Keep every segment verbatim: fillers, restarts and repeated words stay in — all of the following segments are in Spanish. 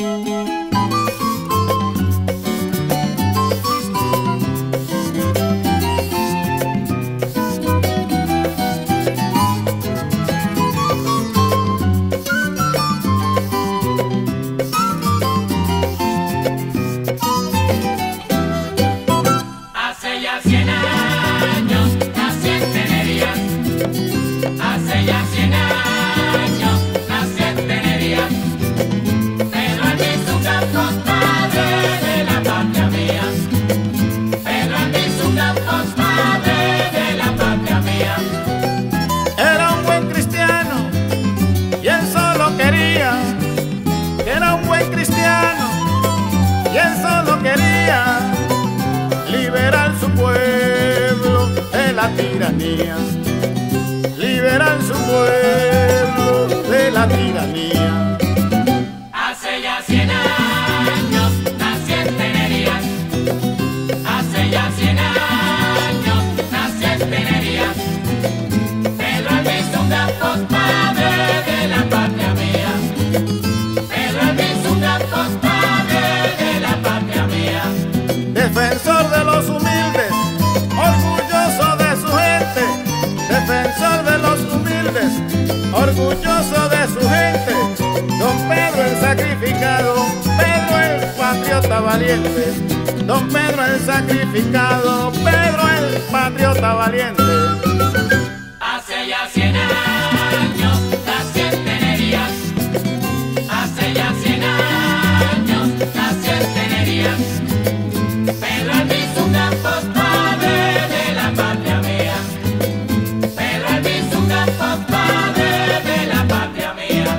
Liberar su pueblo de la tiranía, liberar su pueblo de la tiranía. Hace ya cien años nací en Tenerías, hace ya cien años nací en Tenerías. Pedro Albizu Campos, padre de la patria mía. Pedro Albizu Campos, padre de la patria mía. Defensor de los humildes, orgulloso de su gente. Defensor de los humildes, orgulloso de su gente. Don Pedro el sacrificado, Pedro el patriota valiente. Don Pedro el sacrificado, Pedro el patriota valiente. Hace ya cien años nací en Tenerías, hace ya cien años nací en Tenerías. Pedro Albizu Campos, padre de la patria mía. Pedro Albizu Campos, padre de la patria mía.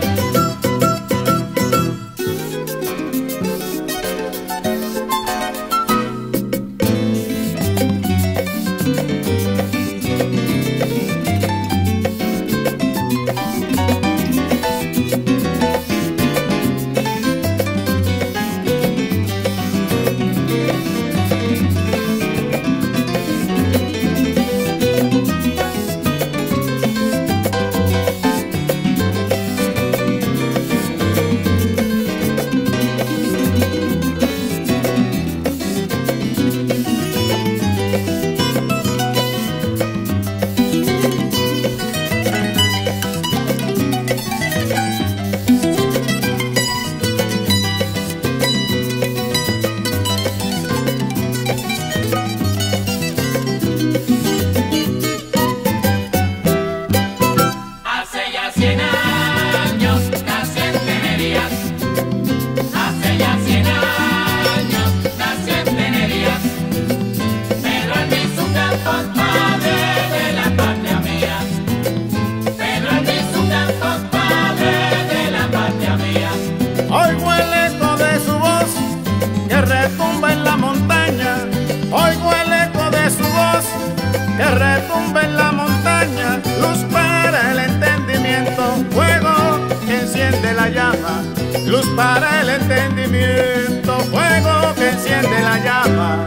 Oigo el eco de su voz que retumba en la montaña. Oigo el eco de su voz que retumba en la montaña. Luz para el entendimiento, fuego que enciende la llama. Luz para el entendimiento, fuego que enciende la llama.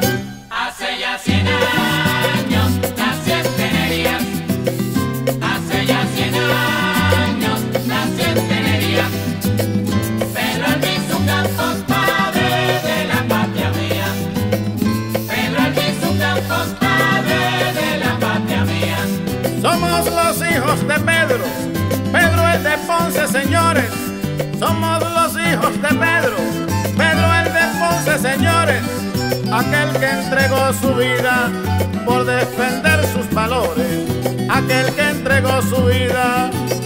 Hace ya cien años nací en Tenerías, hace ya cien años nací en Tenerías. Pedro Albizu Campos, padre de la patria mía. Pedro Albizu Campos, padre de la patria mía. Somos los hijos de Pedro, Pedro el de Ponce, señores. Somos los hijos de Pedro, Pedro el de Ponce, señores. Aquel que entregó su vida por defender sus valores, aquel que entregó su vida